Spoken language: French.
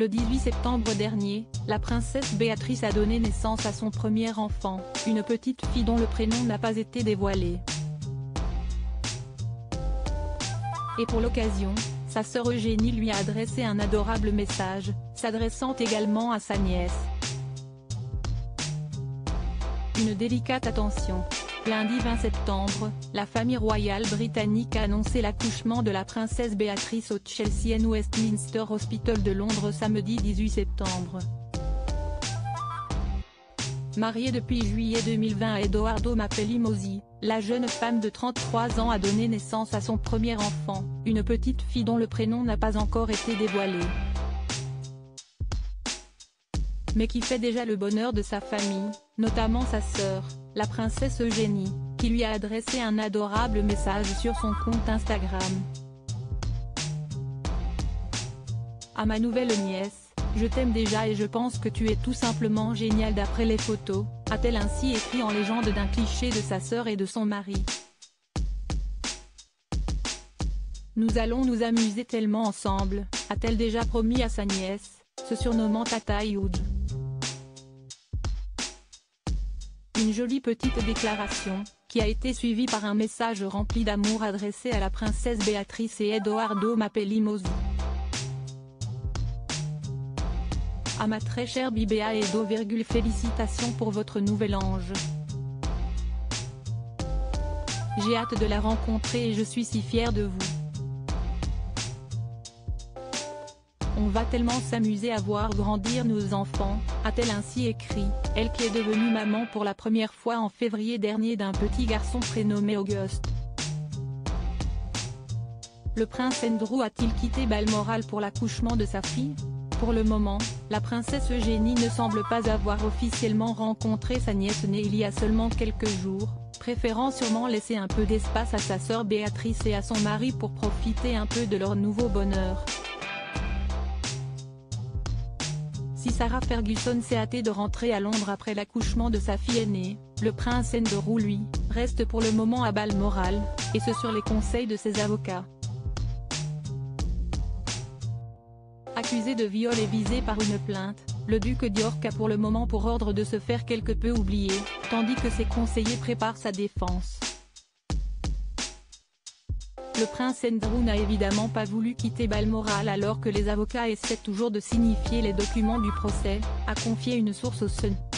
Le 18 septembre dernier, la princesse Béatrice a donné naissance à son premier enfant, une petite fille dont le prénom n'a pas été dévoilé. Et pour l'occasion, sa sœur Eugénie lui a adressé un adorable message, s'adressant également à sa nièce. Une délicate attention. Lundi 20 septembre, la famille royale britannique a annoncé l'accouchement de la princesse Béatrice au Chelsea and Westminster Hospital de Londres samedi 18 septembre. Mariée depuis juillet 2020 à Edoardo Mapelli-Mozzi, la jeune femme de 33 ans a donné naissance à son premier enfant, une petite fille dont le prénom n'a pas encore été dévoilé, mais qui fait déjà le bonheur de sa famille, notamment sa sœur, la princesse Eugénie, qui lui a adressé un adorable message sur son compte Instagram. À ma nouvelle nièce, je t'aime déjà et je pense que tu es tout simplement génial d'après les photos, a-t-elle ainsi écrit en légende d'un cliché de sa sœur et de son mari. Nous allons nous amuser tellement ensemble, a-t-elle déjà promis à sa nièce, se surnommant Tata Huge. Une jolie petite déclaration, qui a été suivie par un message rempli d'amour adressé à la princesse Béatrice et Edoardo Mapelli-Mozzi. À ma très chère Bibéa et Edo, félicitations pour votre nouvel ange. J'ai hâte de la rencontrer et je suis si fière de vous. On va tellement s'amuser à voir grandir nos enfants, a-t-elle ainsi écrit, elle qui est devenue maman pour la première fois en février dernier d'un petit garçon prénommé Auguste. Le prince Andrew a-t-il quitté Balmoral pour l'accouchement de sa fille? Pour le moment, la princesse Eugénie ne semble pas avoir officiellement rencontré sa nièce née il y a seulement quelques jours, préférant sûrement laisser un peu d'espace à sa sœur Béatrice et à son mari pour profiter un peu de leur nouveau bonheur. Si Sarah Ferguson s'est hâtée de rentrer à Londres après l'accouchement de sa fille aînée, le prince Andrew lui, reste pour le moment à Balmoral, et ce sur les conseils de ses avocats. Accusé de viol et visé par une plainte, le duc d'York a pour le moment pour ordre de se faire quelque peu oublier, tandis que ses conseillers préparent sa défense. Le prince Andrew n'a évidemment pas voulu quitter Balmoral alors que les avocats essaient toujours de signifier les documents du procès, a confié une source au Sun.